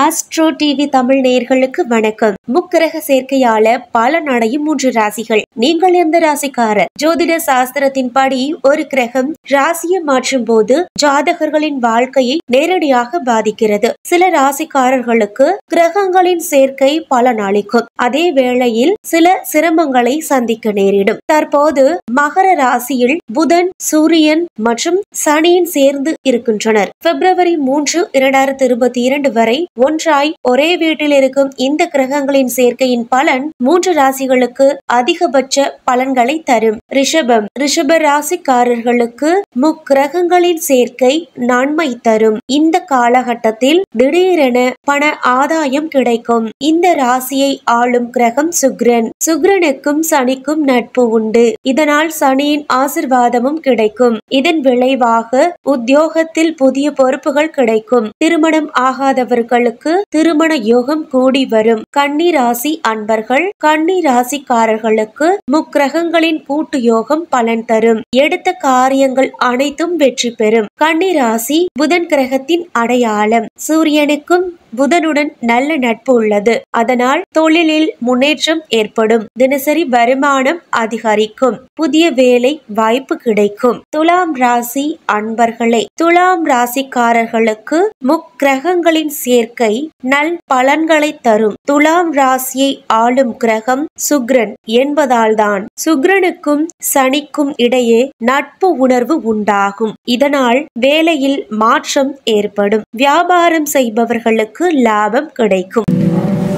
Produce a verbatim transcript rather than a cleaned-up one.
Astro TV Tamil நேயர்களுக்கு வணக்கம். முக்கிரக சேர்க்கையால பலன் அடையும் மூன்று ராசிகள். நீங்கள் எந்த ராசிக்காரர்? ஜோதிட சாஸ்திரத்தின்படி ஒரு கிரகம் ராசியை மாற்றும் போது ஜாதகர்களின் வாழ்க்கையை நேரடியாக பாதிக்கிறது. சில ராசிக்காரர்களுக்கு கிரகங்களின் சேர்க்கை பலன் அளிக்கும், அதே வேளையில் சில சிரமங்களை சந்திக்க நேரிடும். தற்போது மகர ராசியில் புதன், சூரியன் மற்றும் சனியின் சேர்ந்து இருக்கின்றனர். பிப்ரவரி மூன்று இரண்டாயிரத்தி இருபத்தி இரண்டு வரை ஒன்றாய் ஒரே வீட்டில் இருக்கும் இந்த கிரகங்களின் சேர்க்கையின் பலன் மூன்று ராசிகளுக்கு அதிகபட்ச பலன்களை தரும். ரிஷபம். ரிஷப ராசிக்காரர்களுக்கு முக்கிரகங்களின் சேர்க்கை நன்மை தரும். இந்த காலகட்டத்தில் திடீரென பண ஆதாயம் கிடைக்கும். இந்த ராசியை ஆளும் கிரகம் சுக்கிரன். சுக்கிரனுக்கும் சனிக்கும் நட்பு உண்டு. இதனால் சனியின் ஆசிர்வாதமும் கிடைக்கும். இதன் விளைவாக உத்தியோகத்தில் புதிய பொறுப்புகள் கிடைக்கும். திருமணம் ஆகாதவர்களுக்கு திருமண யோகம் கூடி வரும். கன்னி ராசி அன்பர்கள். கன்னி ராசிக்காரர்களுக்கு முக்கிரகங்களின் கூட்டு யோகம் பலன் தரும். எடுத்த காரியங்கள் அனைத்தும் வெற்றி பெறும். கன்னி ராசி புதன் கிரகத்தின் அடையாளம். சூரியனுக்கும் புதனுடன் நல்ல நட்பு உள்ளது. அதனால் தொழிலில் முன்னேற்றம் ஏற்படும். தினசரி வருமானம் அதிகரிக்கும். புதிய வேலை வாய்ப்பு கிடைக்கும். துலாம் ராசி அன்பர்களே. துலாம் ராசிக்காரர்களுக்கு முக்கிரகங்களின் சேர்க்கை நல் பலன்களை தரும். துலாம் ராசியை ஆளும் கிரகம் சுக்கிரன் என்பதால் தான் சுக்கிரனுக்கும் சனிக்கும் இடையே நட்பு உணர்வு உண்டாகும். இதனால் வேலையில் மாற்றம் ஏற்படும். வியாபாரம் செய்பவர்களுக்கு லாபம் கிடைக்கும்.